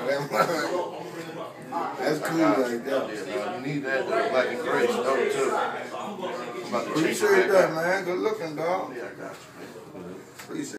That's cool like that. Yeah, you need that black and gray stuff too. I'm about to Appreciate that, man. Good looking, dog. Yeah, I got you, man. Appreciate